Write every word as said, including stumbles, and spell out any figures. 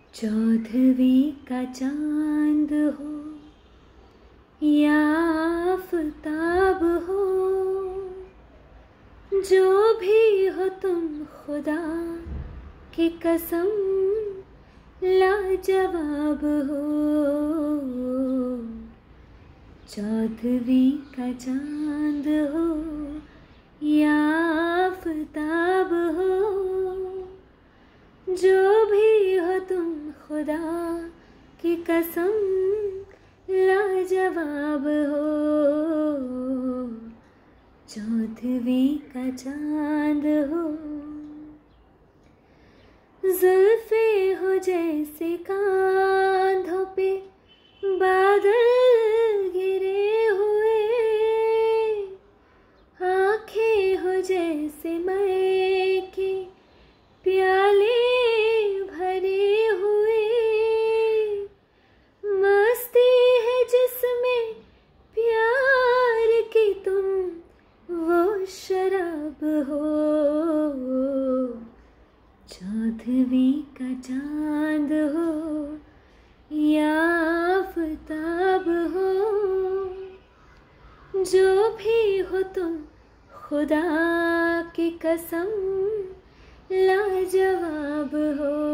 चौदहवीं का चांद हो या आफताब हो, जो भी हो तुम खुदा की कसम लाजवाब हो। चौदहवीं का चांद हो या आफताब हो, जो भी हो तुम खुदा की कसम लाजवाब हो। चौदहवीं का चांद हो, जुल्फे हो जैसे कांधों पे बादल गिरे हुए, आंखें हो जैसे मई के प्याले भरे हुए, मस्ती है जिसमें प्यार की तुम वो शराब हो। चौदहवीं का चांद हो या आफताब हो, जो भी हो तुम खुदा की कसम लाजवाब हो।